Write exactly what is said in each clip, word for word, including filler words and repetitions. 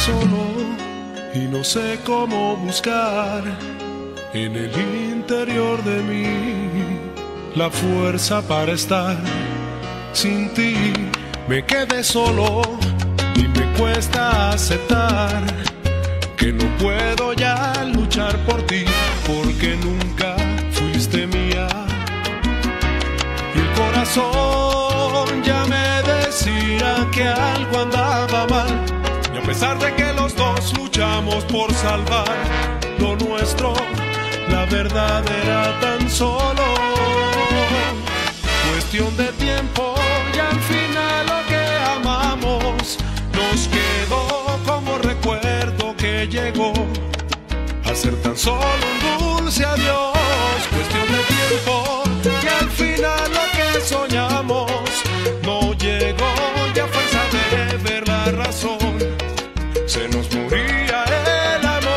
solo y no sé cómo buscar en el interior de mí la fuerza para estar sin ti. Me quedé solo y me cuesta aceptar que no puedo ya luchar por ti, porque nunca fuiste mía. Y el corazón ya me decía que algo andaba mal, y a pesar de que los dos luchamos por salvar lo nuestro, la verdad era tan solo cuestión de tiempo, y al final lo que amamos nos quedó como recuerdo que llegó a ser tan solo un dulce adiós. Cuestión de tiempo, y al final lo que soñamos no llegó, y a fuerza de ver la razón se nos moría el amor.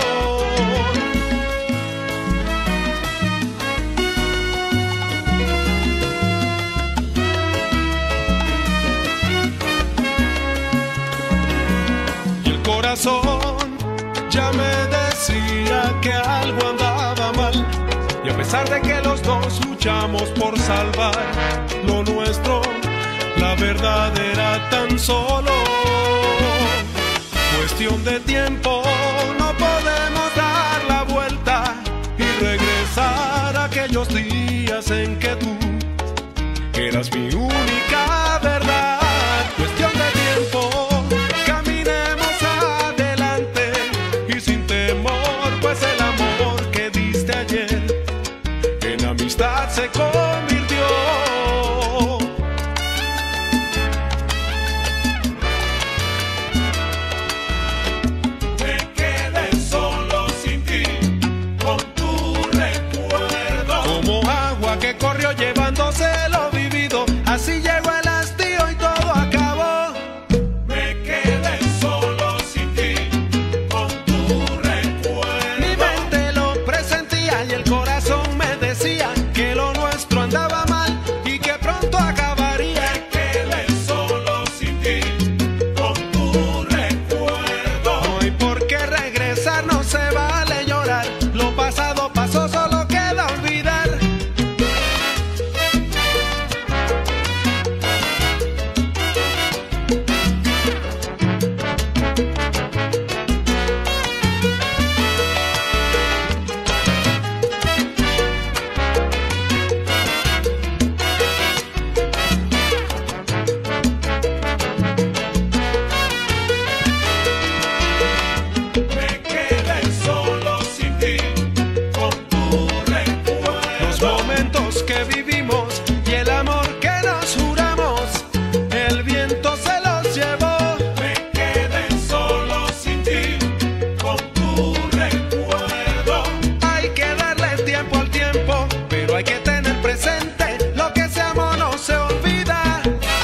Y el corazón ya me decía que algo andaba mal, y a pesar de que los dos luchamos por salvar lo nuestro, la verdad era tan solo cuestión de tiempo. No podemos dar la vuelta y regresar a aquellos días en que tú eras mi única verdad. Cuestión de tiempo, caminemos adelante y sin temor, pues el amor que diste ayer en amistad se convirtió. Que corrió llevándose lo vivido, así llegó el hastío y todo acabó. Me quedé solo sin ti, con tu recuerdo. Mi mente lo presentía y el corazón me decía que lo nuestro andaba mal y que pronto acabaría. Me quedé solo sin ti, con tu recuerdo. No hay por qué regresar, no se vale llorar, lo pasado pasó, solo queda olvidar. Que vivimos y el amor que nos juramos, el viento se los llevó. Me quedé solo sin ti, con tu recuerdo. Hay que darle tiempo al tiempo, pero hay que tener presente lo que se amó no se olvida.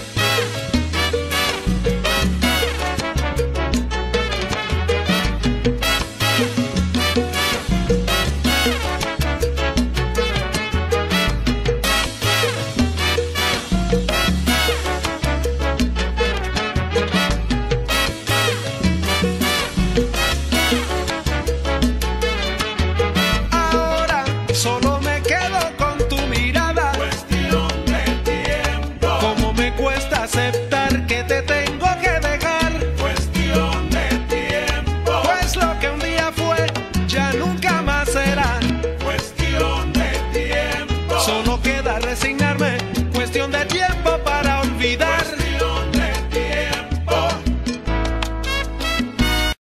Solo me quedo con tu mirada. Cuestión de tiempo. Cómo me cuesta aceptar